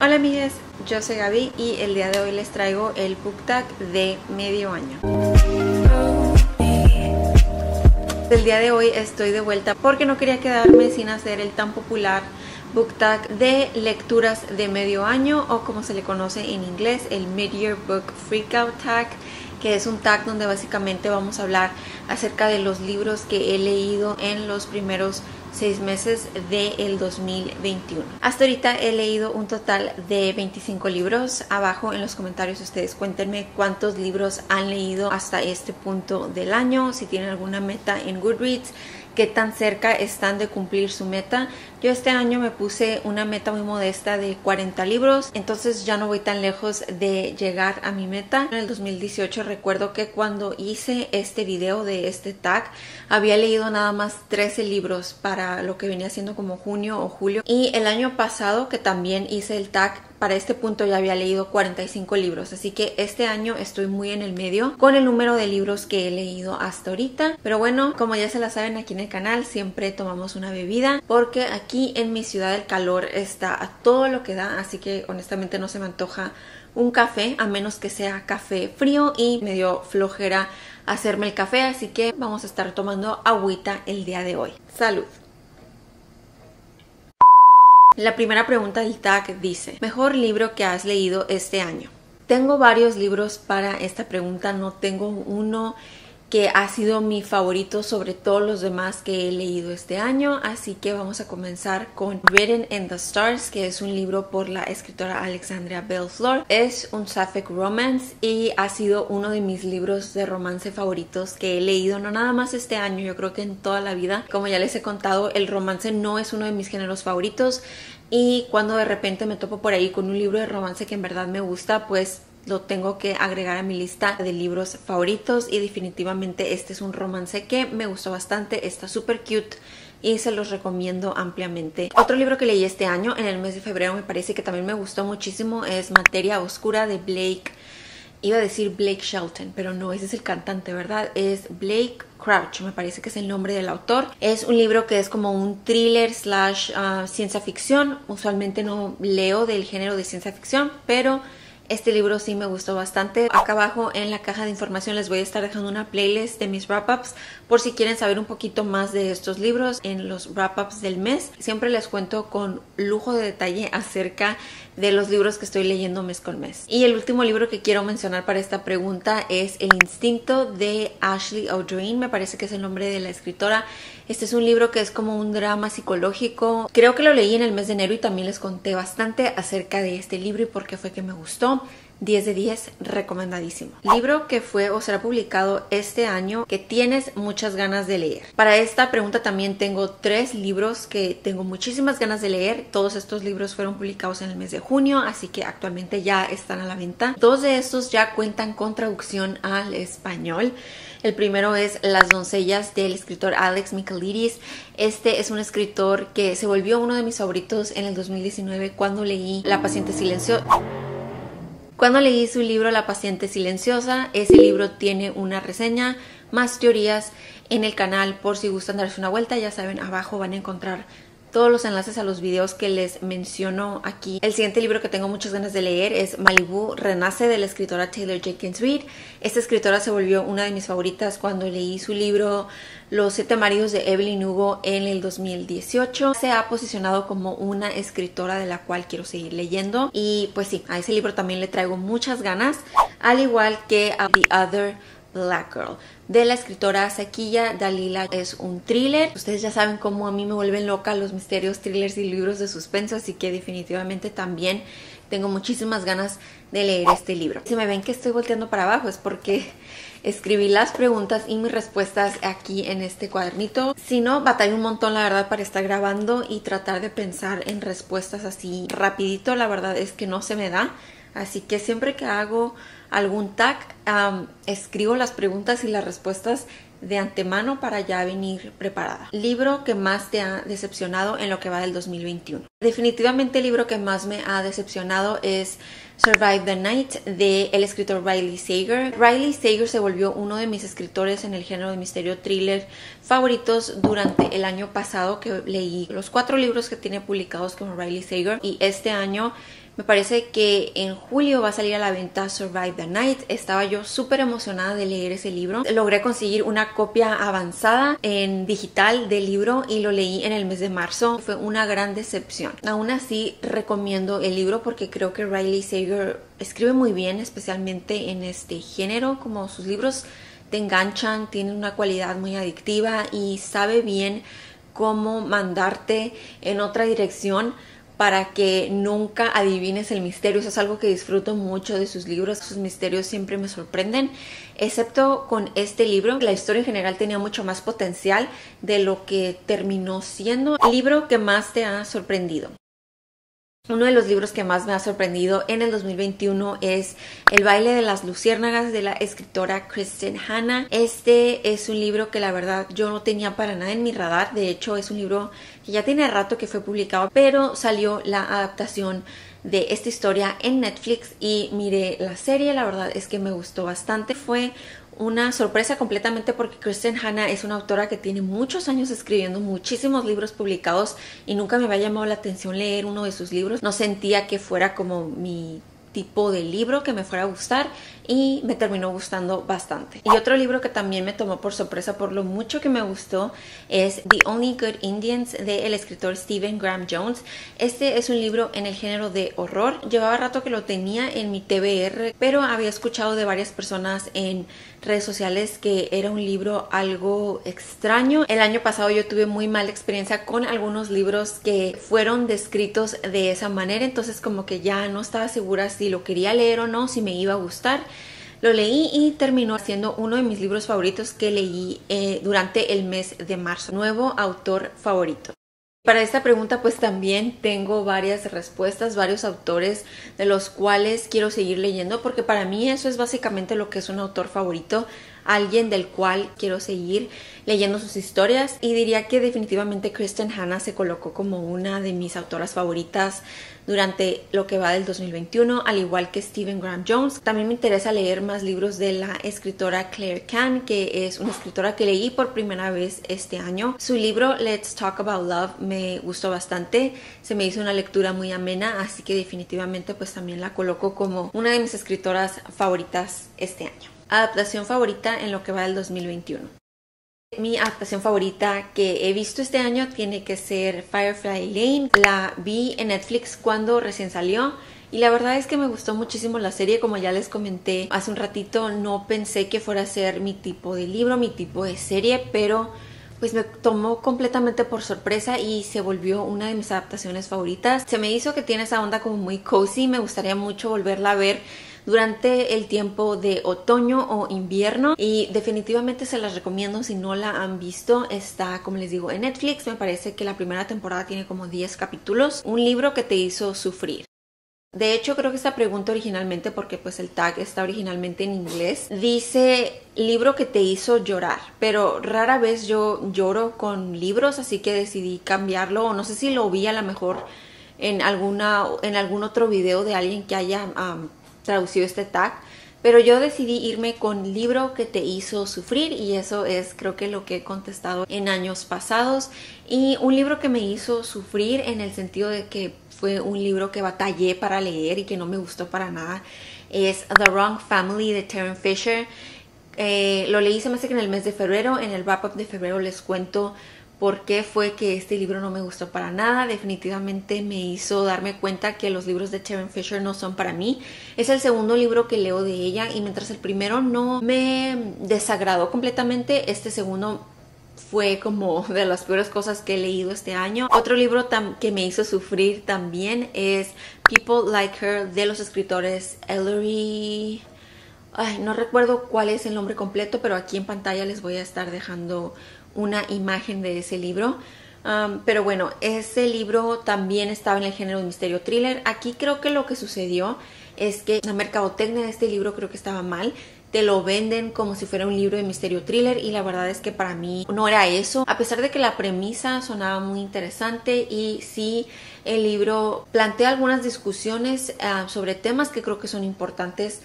Hola amigues, yo soy Gaby y el día de hoy les traigo el book tag de medio año. El día de hoy estoy de vuelta porque no quería quedarme sin hacer el tan popular book tag de lecturas de medio año, o como se le conoce en inglés, el Mid-Year Book Freakout Tag, que es un tag donde básicamente vamos a hablar acerca de los libros que he leído en los primeros 6 meses del 2021. Hasta ahorita he leído un total de 25 libros. Abajo en los comentarios ustedes cuéntenme cuántos libros han leído hasta este punto del año, si tienen alguna meta en Goodreads, qué tan cerca están de cumplir su meta. Yo este año me puse una meta muy modesta de 40 libros, entonces ya no voy tan lejos de llegar a mi meta. En el 2018 recuerdo que cuando hice este video de este tag había leído nada más 13 libros para lo que venía siendo como junio o julio, y el año pasado que también hice el tag, para este punto ya había leído 45 libros, así que este año estoy muy en el medio con el número de libros que he leído hasta ahorita. Pero bueno, como ya se la saben, aquí en el canal siempre tomamos una bebida, porque aquí en mi ciudad el calor está a todo lo que da, así que honestamente no se me antoja un café, a menos que sea café frío, y me dio flojera hacerme el café, así que vamos a estar tomando agüita el día de hoy. ¡Salud! La primera pregunta del tag dice: ¿mejor libro que has leído este año? Tengo varios libros para esta pregunta, no tengo uno que ha sido mi favorito sobre todos los demás que he leído este año, así que vamos a comenzar con Written in the Stars, que es un libro por la escritora Alexandria Bell Floor. Es un sapphic romance y ha sido uno de mis libros de romance favoritos que he leído, no nada más este año, yo creo que en toda la vida. Como ya les he contado, el romance no es uno de mis géneros favoritos, y cuando de repente me topo por ahí con un libro de romance que en verdad me gusta, pues lo tengo que agregar a mi lista de libros favoritos, y definitivamente este es un romance que me gustó bastante, está súper cute y se los recomiendo ampliamente. Otro libro que leí este año, en el mes de febrero, me parece que también me gustó muchísimo, es Materia Oscura de Blake. Iba a decir Blake Shelton, pero no, ese es el cantante, ¿verdad? Es Blake Crouch, me parece que es el nombre del autor. Es un libro que es como un thriller / ciencia ficción. Usualmente no leo del género de ciencia ficción, pero este libro sí me gustó bastante. Acá abajo en la caja de información les voy a estar dejando una playlist de mis wrap-ups por si quieren saber un poquito más de estos libros en los wrap-ups del mes. Siempre les cuento con lujo de detalle acerca de los libros que estoy leyendo mes con mes. Y el último libro que quiero mencionar para esta pregunta es El Instinto de Ashley O'Doin, me parece que es el nombre de la escritora. Este es un libro que es como un drama psicológico. Creo que lo leí en el mes de enero y también les conté bastante acerca de este libro y por qué fue que me gustó. 10 de 10, recomendadísimo. Libro que fue o será publicado este año que tienes muchas ganas de leer. Para esta pregunta también tengo 3 libros que tengo muchísimas ganas de leer. Todos estos libros fueron publicados en el mes de junio, así que actualmente ya están a la venta. 2 de estos ya cuentan con traducción al español. El primero es Las doncellas del escritor Alex Michaelides. Este es un escritor que se volvió uno de mis favoritos en el 2019 cuando leí La paciente silenciosa. Cuando leí su libro La paciente silenciosa. Ese libro tiene una reseña, más teorías en el canal por si gustan darse una vuelta. Ya saben, abajo van a encontrar todos los enlaces a los videos que les menciono aquí. El siguiente libro que tengo muchas ganas de leer es Malibu Renace, de la escritora Taylor Jenkins Reid. Esta escritora se volvió una de mis favoritas cuando leí su libro Los 7 maridos de Evelyn Hugo en el 2018. Se ha posicionado como una escritora de la cual quiero seguir leyendo, y pues sí, a ese libro también le traigo muchas ganas, al igual que a The Other Black Girl de la escritora Sakiya Dalila. Es un thriller. Ustedes ya saben cómo a mí me vuelven loca los misterios, thrillers y libros de suspenso, así que definitivamente también tengo muchísimas ganas de leer este libro. Si me ven que estoy volteando para abajo es porque escribí las preguntas y mis respuestas aquí en este cuadernito. Si no, batallo un montón la verdad para estar grabando y tratar de pensar en respuestas así rapidito. La verdad es que no se me da. Así que siempre que hago algún tag, escribo las preguntas y las respuestas de antemano para ya venir preparada. Libro que más te ha decepcionado en lo que va del 2021. Definitivamente el libro que más me ha decepcionado es Survive the Night de el escritor Riley Sager. Riley Sager se volvió uno de mis escritores en el género de misterio thriller favoritos durante el año pasado, que leí los 4 libros que tiene publicados con Riley Sager, y este año Me parece que en julio va a salir a la venta Survive the Night. Estaba yo súper emocionada de leer ese libro. Logré conseguir una copia avanzada en digital del libro y lo leí en el mes de marzo. Fue una gran decepción. Aún así recomiendo el libro porque creo que Riley Sager escribe muy bien, especialmente en este género. Como sus libros te enganchan, tienen una cualidad muy adictiva y sabe bien cómo mandarte en otra dirección para que nunca adivines el misterio. Eso es algo que disfruto mucho de sus libros. Sus misterios siempre me sorprenden, excepto con este libro. La historia en general tenía mucho más potencial de lo que terminó siendo. El libro que más te ha sorprendido. Uno de los libros que más me ha sorprendido en el 2021 es El baile de las luciérnagas de la escritora Kristin Hannah. Este es un libro que la verdad yo no tenía para nada en mi radar. De hecho, es un libro que ya tiene rato que fue publicado, pero salió la adaptación de esta historia en Netflix y miré la serie. La verdad es que me gustó bastante. Fue una sorpresa completamente porque Kristin Hannah es una autora que tiene muchos años escribiendo muchísimos libros publicados y nunca me había llamado la atención leer uno de sus libros. No sentía que fuera como mi tipo de libro que me fuera a gustar y me terminó gustando bastante. Y otro libro que también me tomó por sorpresa por lo mucho que me gustó es The Only Good Indians del escritor Stephen Graham Jones. Este es un libro en el género de horror. Llevaba rato que lo tenía en mi TBR, pero había escuchado de varias personas en redes sociales que era un libro algo extraño. El año pasado yo tuve muy mala experiencia con algunos libros que fueron descritos de esa manera, entonces como que ya no estaba segura si lo quería leer o no, si me iba a gustar. Lo leí y terminó siendo uno de mis libros favoritos que leí durante el mes de marzo. Nuevo autor favorito. Para esta pregunta pues también tengo varias respuestas, varios autores de los cuales quiero seguir leyendo porque para mí eso es básicamente lo que es un autor favorito, alguien del cual quiero seguir leyendo sus historias, y diría que definitivamente Kristin Hannah se colocó como una de mis autoras favoritas durante lo que va del 2021, al igual que Stephen Graham Jones. También me interesa leer más libros de la escritora Claire Kann, que es una escritora que leí por primera vez este año. Su libro Let's Talk About Love me gustó bastante, se me hizo una lectura muy amena, así que definitivamente pues también la coloco como una de mis escritoras favoritas este año. Adaptación favorita en lo que va del 2021. Mi adaptación favorita que he visto este año tiene que ser Firefly Lane. La vi en Netflix cuando recién salió y la verdad es que me gustó muchísimo la serie. Como ya les comenté hace un ratito, no pensé que fuera a ser mi tipo de libro, mi tipo de serie, pero pues me tomó completamente por sorpresa y se volvió una de mis adaptaciones favoritas. Se me hizo que tiene esa onda como muy cozy, me gustaría mucho volverla a ver durante el tiempo de otoño o invierno y definitivamente se las recomiendo si no la han visto. Está, como les digo, en Netflix. Me parece que la primera temporada tiene como 10 capítulos. Un libro que te hizo sufrir. De hecho, creo que esta pregunta originalmente, porque pues el tag está originalmente en inglés, dice libro que te hizo llorar, pero rara vez yo lloro con libros, así que decidí cambiarlo, o no sé si lo vi a lo mejor en algún otro video de alguien que haya traducido este tag, pero yo decidí irme con libro que te hizo sufrir, y eso es creo que lo que he contestado en años pasados. Y un libro que me hizo sufrir en el sentido de que fue un libro que batallé para leer y que no me gustó para nada es The Wrong Family de Tarryn Fisher. Lo leí se me hace que en el mes de febrero. En el wrap up de febrero les cuento por qué fue que este libro no me gustó para nada. Definitivamente me hizo darme cuenta que los libros de Tarryn Fisher no son para mí. Es el segundo libro que leo de ella y mientras el primero no me desagradó completamente, este segundo fue como de las peores cosas que he leído este año. Otro libro que me hizo sufrir también es People Like Her de los escritores Ellery... no recuerdo cuál es el nombre completo, pero aquí en pantalla les voy a estar dejando una imagen de ese libro. Pero bueno, ese libro también estaba en el género de misterio thriller. Aquí creo que lo que sucedió es que la mercadotecnia de este libro creo que estaba mal. Te lo venden como si fuera un libro de misterio thriller y la verdad es que para mí no era eso. A pesar de que la premisa sonaba muy interesante y sí, el libro plantea algunas discusiones sobre temas que creo que son importantes.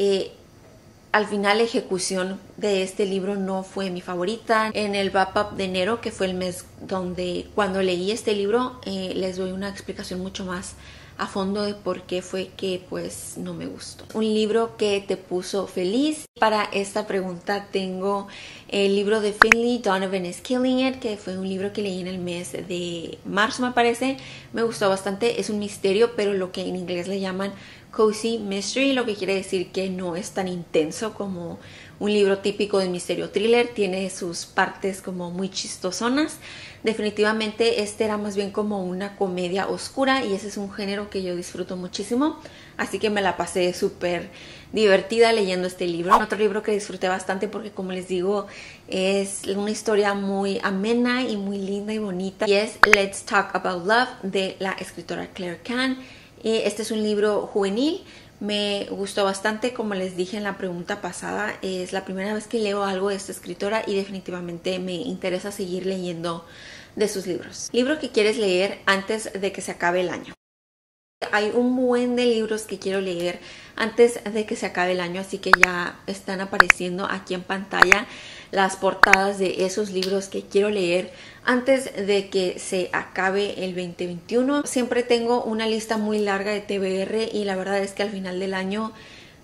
Al final la ejecución de este libro no fue mi favorita. En el wrap up de enero, que fue el mes cuando leí este libro, les doy una explicación mucho más a fondo de por qué fue que pues no me gustó. Un libro que te puso feliz. Para esta pregunta tengo el libro de Finley, Donovan is Killing It, que fue un libro que leí en el mes de marzo, me parece. Me gustó bastante. Es un misterio, pero lo que en inglés le llaman cozy mystery, lo que quiere decir que no es tan intenso como un libro típico de misterio thriller. Tiene sus partes como muy chistosonas. Definitivamente este era más bien como una comedia oscura y ese es un género que yo disfruto muchísimo, así que me la pasé súper divertida leyendo este libro. Otro libro que disfruté bastante porque, como les digo, es una historia muy amena y muy linda y bonita, y es Let's Talk About Love de la escritora Claire Kann. Este es un libro juvenil. Me gustó bastante, como les dije en la pregunta pasada, es la primera vez que leo algo de esta escritora y definitivamente me interesa seguir leyendo de sus libros. Libro que quieres leer antes de que se acabe el año. Hay un buen de libros que quiero leer antes de que se acabe el año, así que ya están apareciendo aquí en pantalla las portadas de esos libros que quiero leer antes de que se acabe el 2021. Siempre tengo una lista muy larga de TBR y la verdad es que al final del año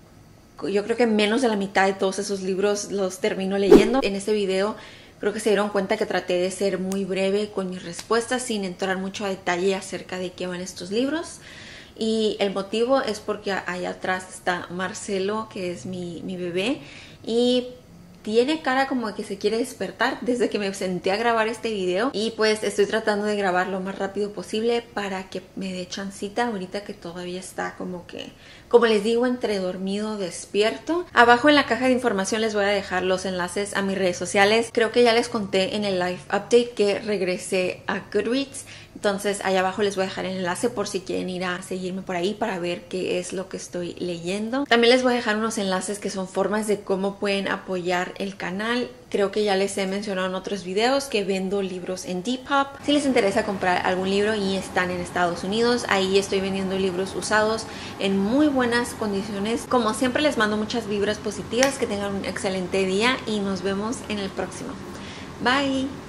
yo creo que menos de la mitad de todos esos libros los termino leyendo. En este video creo que se dieron cuenta que traté de ser muy breve con mis respuestas sin entrar mucho a detalle acerca de qué van estos libros. Y el motivo es porque allá atrás está Marcelo, que es mi bebé, y tiene cara como que se quiere despertar desde que me senté a grabar este video, y pues estoy tratando de grabar lo más rápido posible para que me dé chancita ahorita que todavía está como que, como les digo, entre dormido, despierto. Abajo en la caja de información les voy a dejar los enlaces a mis redes sociales. Creo que ya les conté en el live update que regresé a Goodreads, entonces allá abajo les voy a dejar el enlace por si quieren ir a seguirme por ahí para ver qué es lo que estoy leyendo. También les voy a dejar unos enlaces que son formas de cómo pueden apoyar el canal. Creo que ya les he mencionado en otros videos que vendo libros en Depop. Si les interesa comprar algún libro y están en Estados Unidos, ahí estoy vendiendo libros usados en muy buenas condiciones. Como siempre, les mando muchas vibras positivas, que tengan un excelente día y nos vemos en el próximo. Bye.